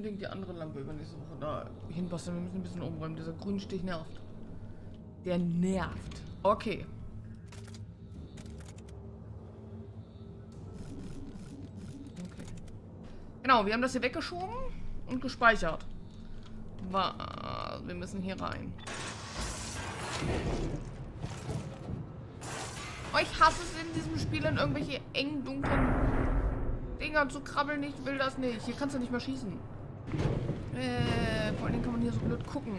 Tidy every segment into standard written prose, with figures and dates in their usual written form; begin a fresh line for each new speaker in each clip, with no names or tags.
unbedingt die andere Lampe übernächste Woche da hinbasteln. Wir müssen ein bisschen umräumen. Dieser Grünstich nervt. Der nervt. Okay. Genau, wir haben das hier weggeschoben und gespeichert. Wir müssen hier rein. Oh, ich hasse es in diesem Spiel, in irgendwelche engen, dunklen Dinger zu krabbeln. Ich will das nicht. Hier kannst du nicht mal schießen. Vor allem kann man hier so blöd gucken.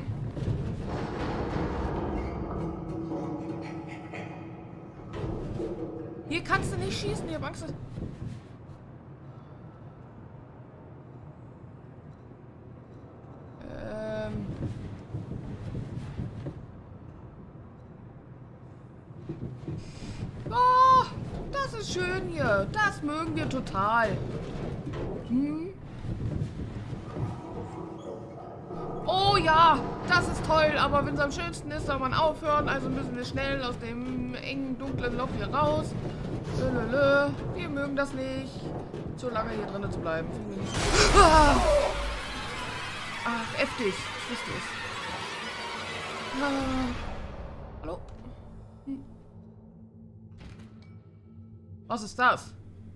Hier kannst du nicht schießen. Ich hab Angst, dass... Oh, das ist schön hier. Das mögen wir total. Hm? Oh ja, das ist toll. Aber wenn es am schönsten ist, soll man aufhören. Also müssen wir schnell aus dem engen, dunklen Loch hier raus. Wir mögen das nicht. So lange hier drinnen zu bleiben. Finden wir nicht. Ah! Ach, heftig. Was ist das? Hallo? Hm. Was ist das?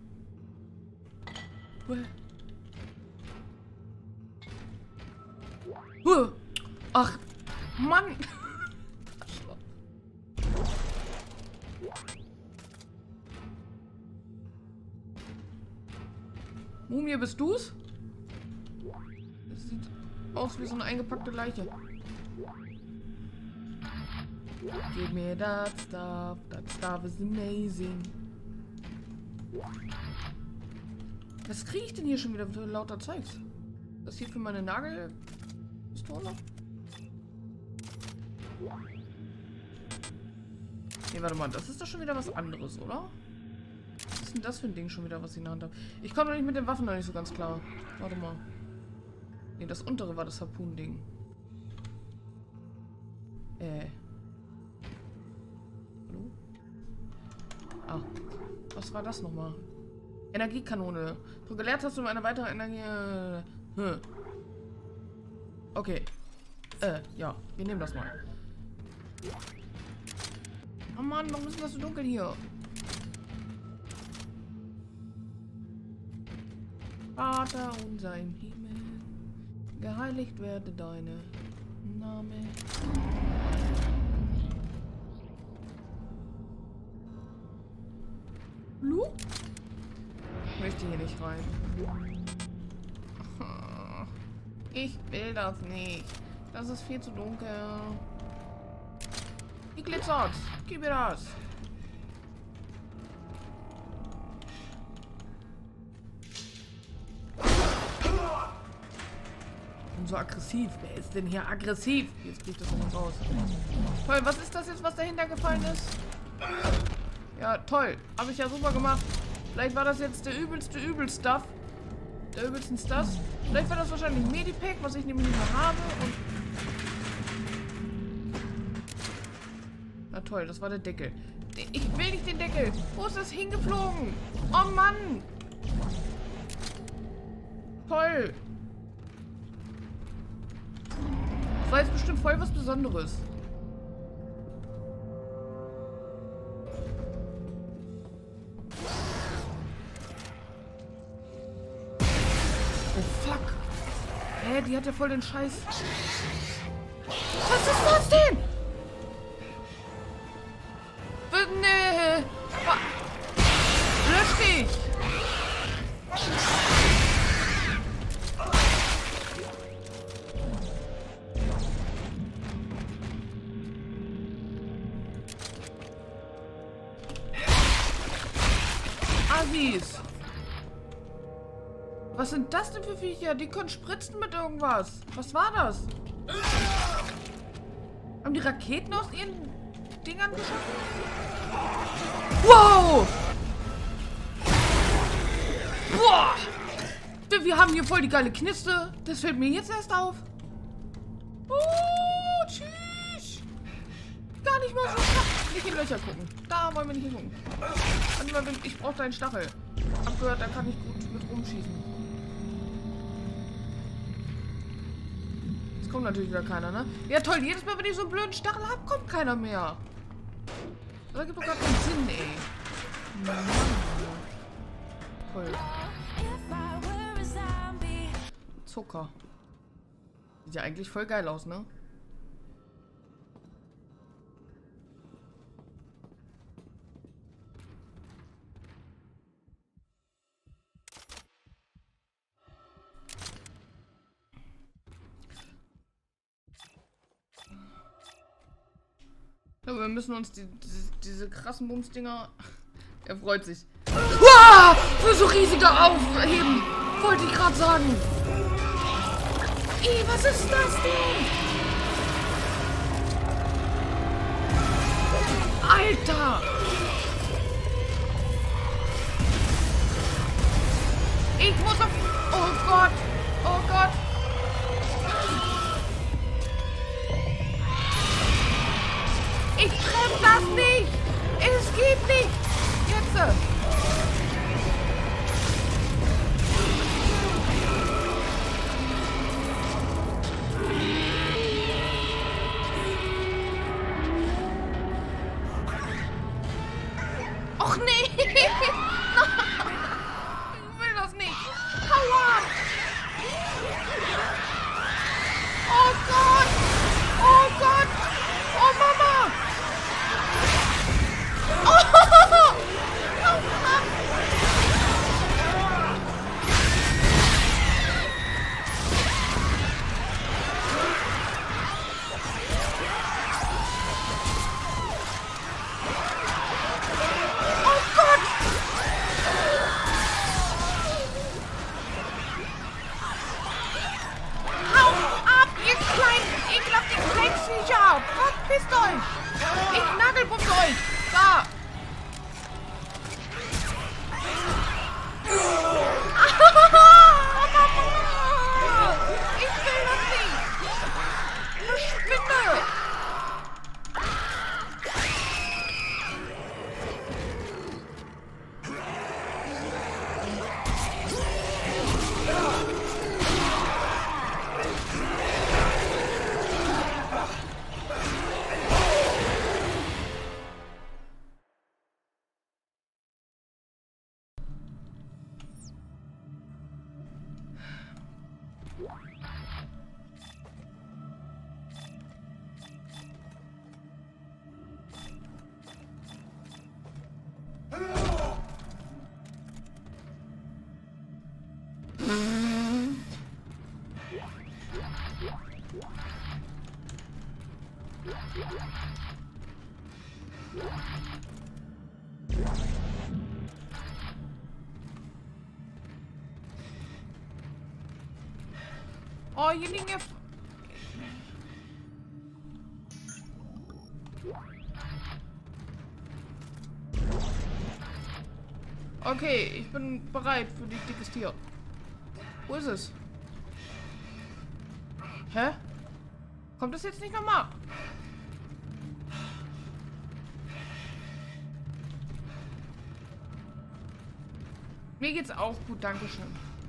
Ach, Mann! Mumie, bist du's? Das sieht aus wie so eine eingepackte Leiche. Give me that stuff. That stuff is amazing. Was kriege ich denn hier schon wieder für lauter Zeugs? Das hier für meine Nagelpistole? Nee, warte mal, das ist doch schon wieder was anderes, oder? Was ist denn das für ein Ding schon wieder, was ich in der Hand habe? Ich komme noch nicht mit den Waffen noch nicht so ganz klar. Warte mal. Nee, das untere war das Harpun-Ding. Hallo? Ah. Was war das nochmal? Energiekanone. Drücke Leertaste, um eine weitere Energie... Okay. Ja. Wir nehmen das mal. Oh Mann, warum ist das so dunkel hier? Vater unser im Himmel, geheiligt werde deine Name. Lu? Ich möchte hier nicht rein. Ich will das nicht. Das ist viel zu dunkel. Die glitzert. Gib mir das. Und so aggressiv. Wer ist denn hier aggressiv? Jetzt kriegt das noch raus. Toll, was ist das jetzt, was dahinter gefallen ist? Ja, toll. Habe ich ja super gemacht. Vielleicht war das jetzt der übelste Übelstuff. Der übelsten Stuff. Vielleicht war das wahrscheinlich Medipack, was ich nämlich nicht mehr habe. Und na toll, das war der Deckel. Ich will nicht den Deckel. Wo ist das hingeflogen? Oh Mann. Toll. Das war jetzt bestimmt voll was Besonderes. Oh fuck. Hä, die hat ja voll den Scheiß. Was ist das denn? Nee. Lösch dich. Assis. Was sind das denn für Viecher? Die können spritzen mit irgendwas. Was war das? Haben die Raketen aus ihren Dingern geschossen? Wow! Boah! Wir haben hier voll die geile Kniste. Das fällt mir jetzt erst auf. Oh, tschüss. Gar nicht mal so schlecht. Nicht in Löcher gucken. Da wollen wir nicht hingucken. Ich brauche deinen Stachel. Abgehört, da kann ich gut mit rumschießen. kommt natürlich wieder keiner, ne? Ja toll, jedes Mal, wenn ich so einen blöden Stachel habe, kommt keiner mehr. Das ergibt doch gar keinen Sinn, ey. Mann. Toll. Zucker. Sieht ja eigentlich voll geil aus, ne? Ja, wir müssen uns diese krassen Bumsdinger... Er freut sich. Wow! Für so riesige aufheben! Wollte ich gerade sagen. Was ist das denn? Alter! Ich muss auf... Oh Gott! Oh Gott! Ich treffe das nicht! Es geht nicht! Jetzt! Och nee! Ich will das nicht! Aua! Oh Gott! Oh Gott! Oh Mama! Verpisst euch! Ich nagelbumms euch! Da! Ich will das nicht! Verschwinde! Oh, hier liegen ja... Okay, ich bin bereit für die dickes Tier. Wo ist es? Hä? Kommt das jetzt nicht nochmal? Mir geht's auch gut, dankeschön.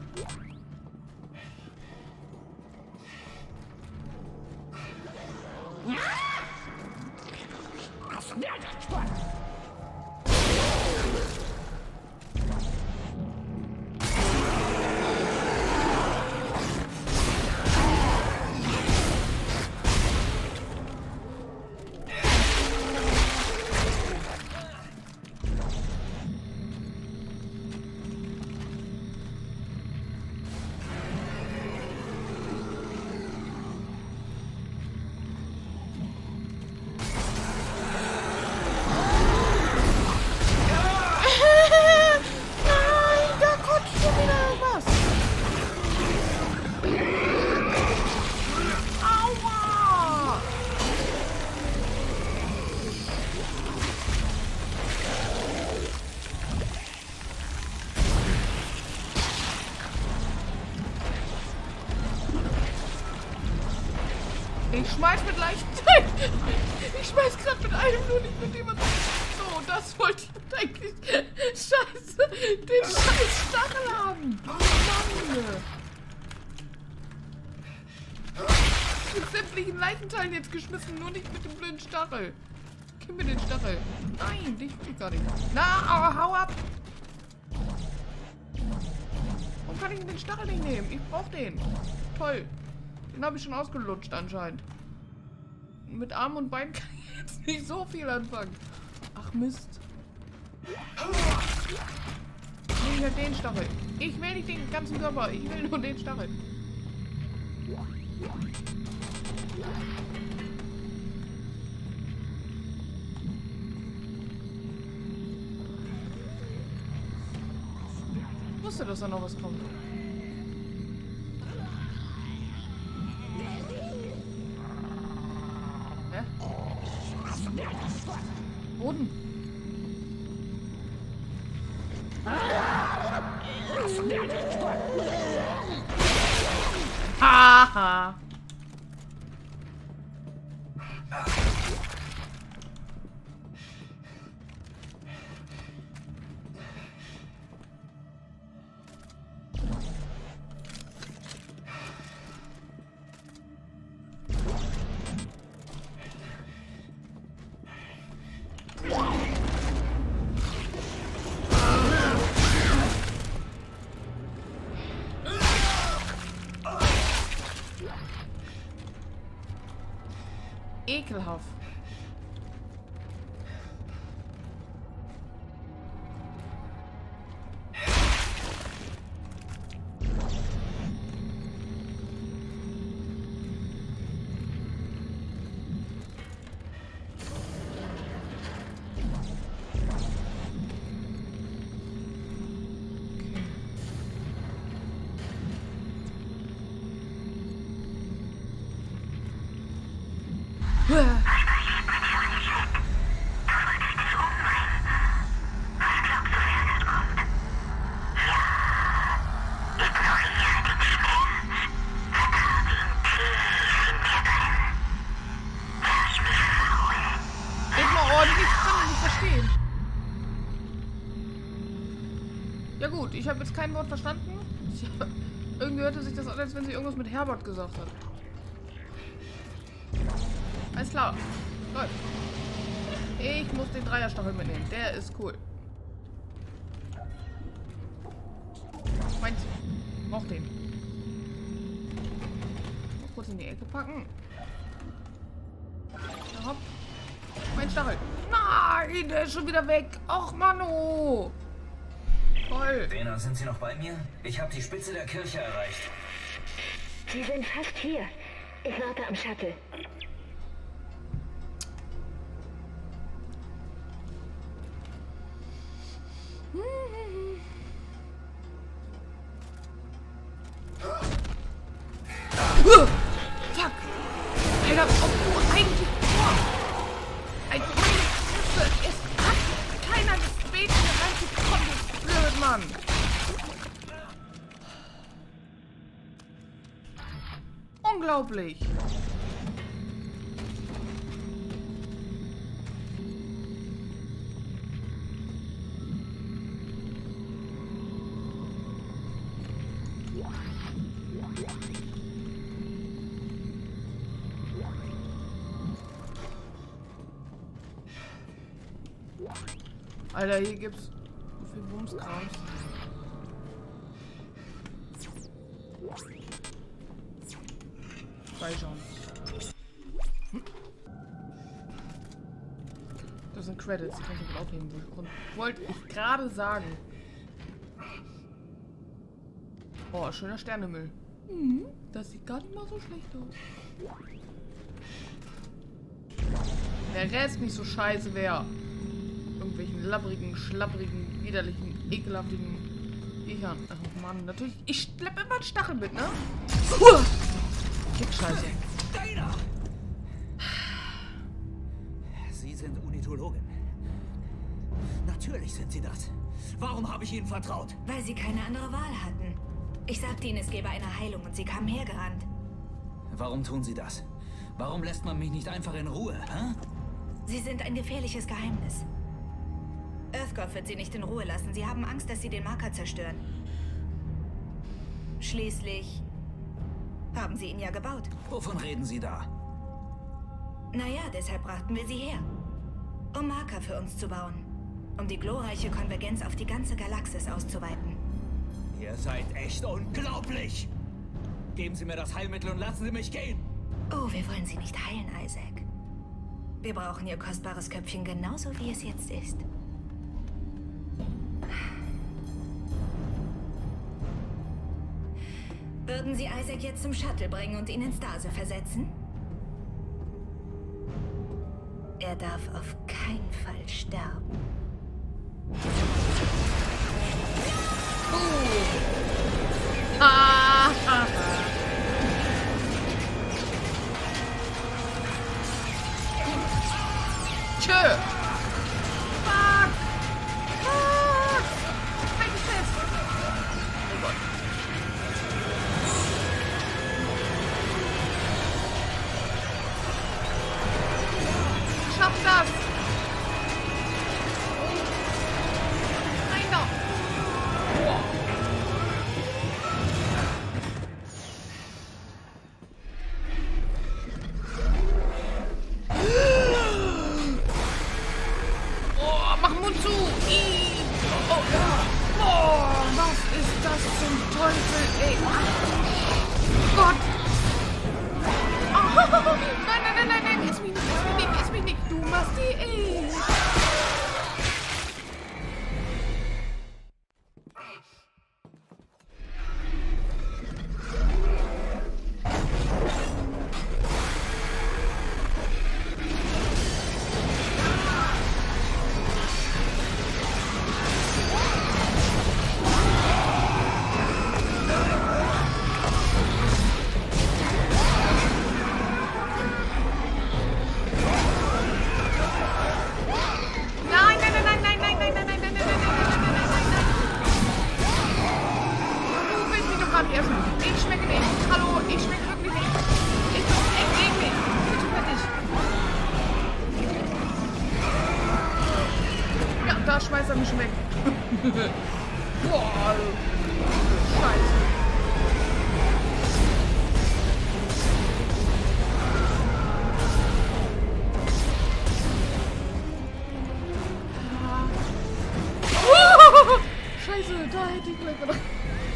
Ich schmeiß mit Leichtigkeit. Ich schmeiß gerade mit einem, nur nicht mit dem. So, das wollte ich eigentlich. Scheiße, den scheiß Stachel haben. Mann. sämtlichen Leichenteilen jetzt geschmissen, nur nicht mit dem blöden Stachel. Gib mir den Stachel. Nein, dich will ich gar nicht. Na, hau ab! Warum kann ich den Stachel nicht nehmen? Ich brauch den. Toll. Den habe ich schon ausgelutscht anscheinend. Mit Armen und Beinen kann ich jetzt nicht so viel anfangen. Ach Mist. Nehme ich halt den Stachel. Ich will nicht den ganzen Körper. Ich will nur den Stachel. Ich wusste, dass da noch was kommt. Hä? Boden. Haha. Ekelhaft. Ja gut, ich habe jetzt kein Wort verstanden. Irgendwie hörte sich das an, als wenn sie irgendwas mit Herbert gesagt hat. Alles klar. Läuft. Ich muss den Dreierstachel mitnehmen. Der ist cool. Meins. Brauch den. Mal kurz in die Ecke packen. Ja, hopp. Mein Stachel. Nein, der ist schon wieder weg. Och, Mano. Toll.
Dena, sind Sie noch bei mir? Ich habe die Spitze der Kirche erreicht.
Sie sind fast hier. Ich warte am Shuttle.
Fuck. Alter, ob du eigentlich... Ein Fresse. Es hat keiner gebeten, hier reinzukommen, du blöd Mann. Unglaublich. Alter, hier gibt's so viel Bumskrams. Freischauen. Das sind Credits, die kann ich wohl aufheben. Wollte ich gerade sagen. Oh, schöner Sternehimmel. Das sieht gar nicht mal so schlecht aus. Der Rest nicht so scheiße wäre. Irgendwelchen labbrigen, schlapprigen, widerlichen, ekelhaftigen Viechern. Ach Mann, natürlich. Ich schleppe immer einen Stachel mit, ne? Scheiße.
Sie sind Unitologin. Natürlich sind Sie das. Warum habe ich Ihnen vertraut?
Weil sie keine andere Wahl hatten. Ich sagte ihnen, es gäbe eine Heilung und sie kamen hergerannt.
Warum tun Sie das? Warum lässt man mich nicht einfach in Ruhe, hä?
Sie sind ein gefährliches Geheimnis. Earthgov wird sie nicht in Ruhe lassen. Sie haben Angst, dass sie den Marker zerstören. Schließlich haben sie ihn ja gebaut.
Wovon reden Sie da?
Naja, deshalb brachten wir sie her. Um Marker für uns zu bauen. Um die glorreiche Konvergenz auf die ganze Galaxis auszuweiten.
Ihr seid echt unglaublich! Geben Sie mir das Heilmittel und lassen Sie mich gehen!
Oh, wir wollen sie nicht heilen, Isaac. Wir brauchen ihr kostbares Köpfchen genauso, wie es jetzt ist. Würden Sie Isaac jetzt zum Shuttle bringen und ihn in Stase versetzen? Er darf auf keinen Fall sterben.
Tschö. Fuck. Fuck. Halt dich fest. Oh Gott. Schaff das. Nein, doch. Boah. Mach den Mund zu! Oh, oh, was ist das zum Teufel, ey? Ach, Gott! Oh, nein, iss mich nicht, du machst die, ey! Ich schmecke nicht. Hallo, ich schmecke wirklich nicht. Ich bin echt eklig. Bitte fertig. Ja, da schmeißt er mich weg. Boah. Scheiße. Scheiße, da hätte ich gleich gedacht.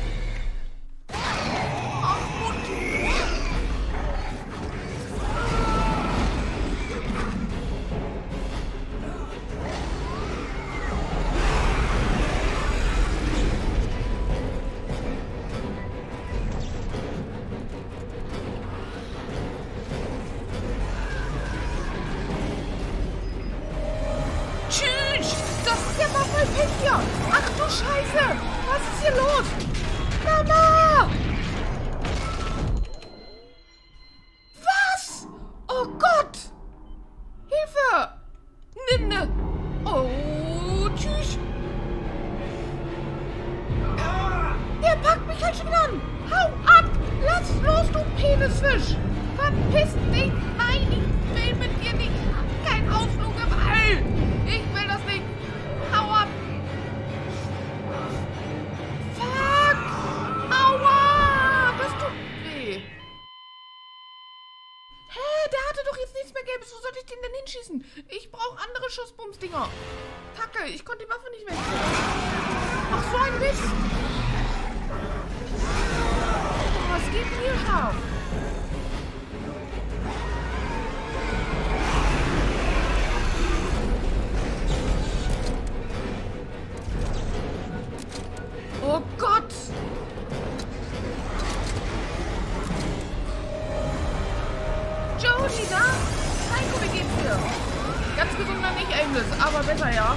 Hier! Ach du Scheiße! Was ist hier los? Mama! Was? Oh Gott! Hilfe! Ninde! Oh, tschüss! Der packt mich halt schon wieder an! Hau ab! Lass los, du Penisfisch! Verpiss dich! Nein, ich will mit dir nicht! Kein Ausflug im All! Ich will das nicht! Hau ab! Gelbes, wo soll ich den denn hinschießen? Ich brauche andere Schussbumsdinger. Kacke, ich konnte die Waffe nicht wechseln. Ach, so ein Mist. Oh, was geht denn hier scharf? Oh Gott. Jodie, da? Wie geht's dir? Ganz gesunder nicht, Agnes, aber besser, ja.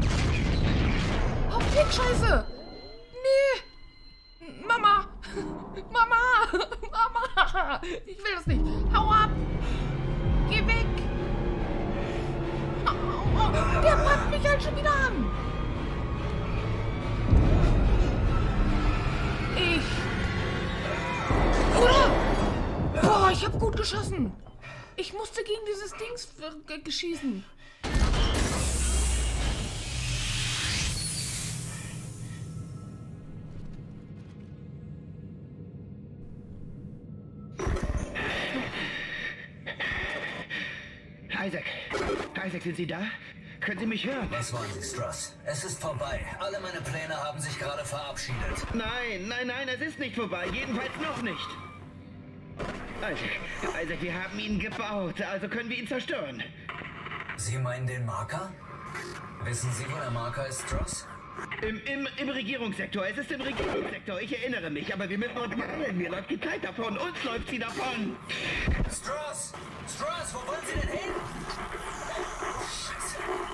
Oh, Fick, Scheiße! Nee! Mama! Mama! Mama! Ich will das nicht! Hau ab! Geh weg! Oh, der packt mich halt schon wieder an! Oder? Boah, ich hab gut geschossen! Ich musste gegen dieses Dings schießen.
Isaac, sind Sie da? Können Sie mich hören?
Was wollen Sie, Struss? Es ist vorbei. Alle meine Pläne haben sich gerade verabschiedet.
Nein, es ist nicht vorbei. Jedenfalls noch nicht. Isaac, wir haben ihn gebaut, also können wir ihn zerstören.
Sie meinen den Marker? Wissen Sie, wo der Marker ist, Struss?
Im Regierungssektor. Es ist im Regierungssektor. Ich erinnere mich, aber wir müssen uns beeilen. Mir läuft die Zeit davon. Uns läuft sie davon.
Struss! Struss, wo wollen Sie denn hin? Scheiße.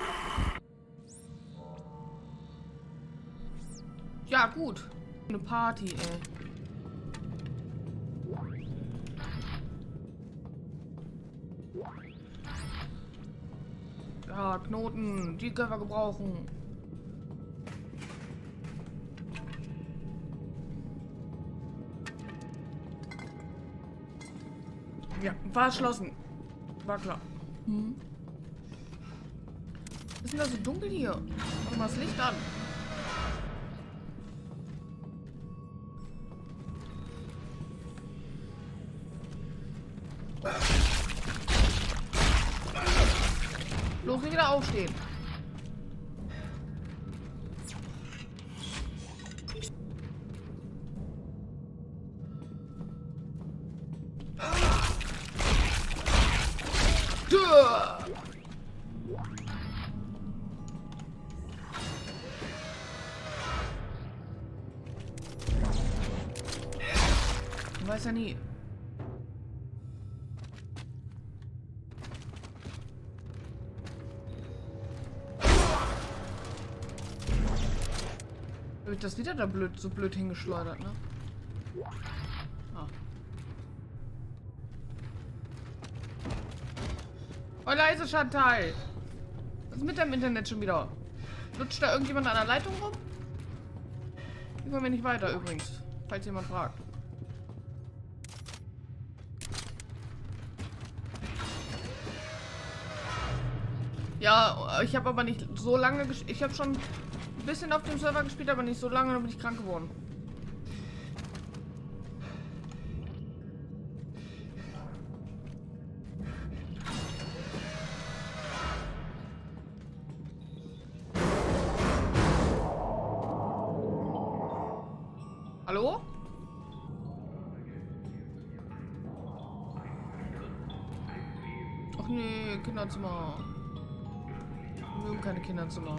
Ja, gut. Eine Party, ey. Ja, Knoten. Die können wir gebrauchen. Ja, war erschlossen. War klar. Ist denn das so dunkel hier? Mach mal das Licht an. Los, nicht wieder aufstehen. Man weiß ja nie. Habe ich das wieder da so blöd hingeschleudert, ne? Ah. Oh, leise, Chantal! Was ist mit deinem Internet schon wieder? Lutscht da irgendjemand an der Leitung rum? Hier kommen wir nicht weiter übrigens, falls jemand fragt. Ja, ich habe aber nicht so lange gespielt. Ich habe schon ein bisschen auf dem Server gespielt, aber nicht so lange, dann bin ich krank geworden. Hallo? Ach nee, Kinderzimmer. Wir haben keine Kinderzimmer.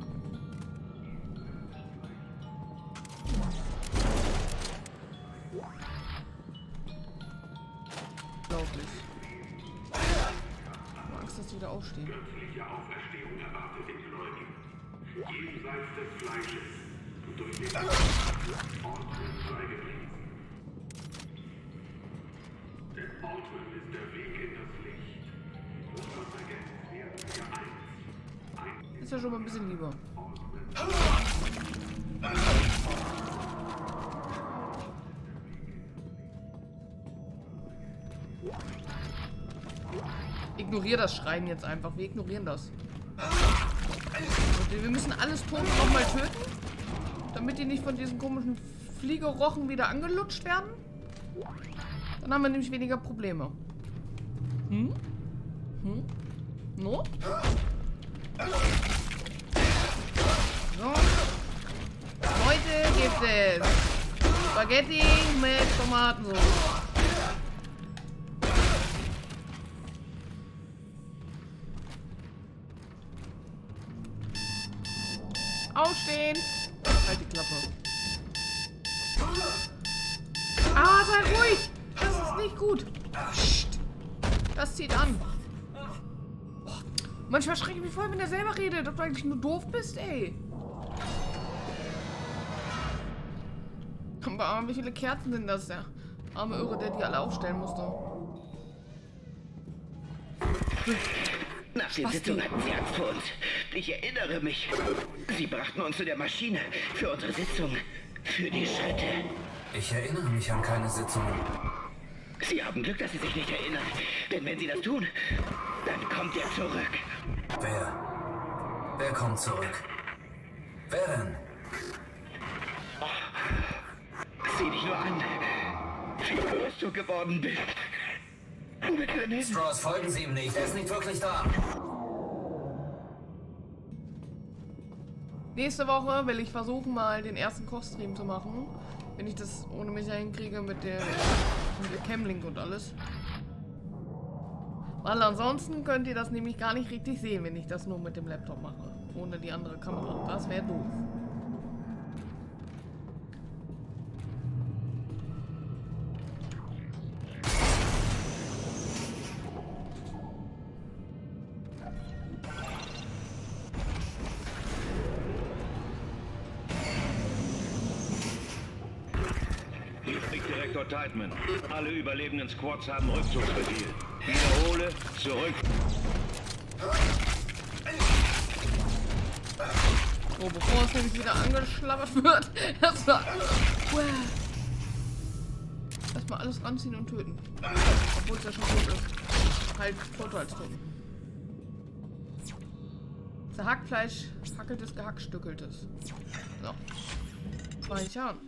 Unglaublich. Ich habe Angst, dass die wieder aufstehen.
Plötzliche Auferstehung erwartet den Gläubigen. Jenseits des Fleisches und durch den Ortmann sei gepriesen. Denn Ortmann ist der Weg in das Licht. Und Konvergenz werden wir eins.
Ist ja schon mal ein bisschen lieber. Ignoriere das Schreien jetzt einfach. Wir ignorieren das. Wir müssen alles Tote nochmal töten, damit die nicht von diesen komischen Fliegerochen wieder angelutscht werden. Dann haben wir nämlich weniger Probleme. No? So. Heute gibt es Spaghetti mit Tomatensauce. Aufstehen! Halt die Klappe. Ah, sei ruhig! Das ist nicht gut. Psst. Das zieht an. Boah. Manchmal schrecke ich mich voll, wenn er selber redet, ob du eigentlich nur doof bist, ey. Aber wie viele Kerzen sind das, der arme Irre, der die alle aufstellen musste?
Nach der Sitzung hatten sie Angst vor uns. Ich erinnere mich. Sie brachten uns zu der Maschine für unsere Sitzung. Für die Schritte.
Ich erinnere mich an keine Sitzungen.
Sie haben Glück, dass Sie sich nicht erinnern. Denn wenn Sie das tun, dann kommt er zurück.
Wer? Wer kommt zurück? Wer denn?
Sieh dich nur an, wie groß du geworden bist. Wir können hin.
Strauss, folgen Sie ihm nicht. Er ist nicht wirklich da.
Nächste Woche will ich versuchen, mal den ersten Kochstream zu machen. Wenn ich das ohne mich hinkriege mit der Camlink und alles. Weil ansonsten könnt ihr das nämlich gar nicht richtig sehen, wenn ich das nur mit dem Laptop mache. Ohne die andere Kamera. Das wäre doof.
Hier spricht Direktor Tideman. Alle überlebenden Squads haben Rückzugsbefehl. Wiederhole, zurück.
So, bevor es nämlich wieder angeschlabbert wird, erstmal alles ranziehen und töten. Obwohl es ja schon tot ist. Halt Vorteilstoten. Zerhackfleisch, hackeltes, gehackstückeltes. So. Speichern.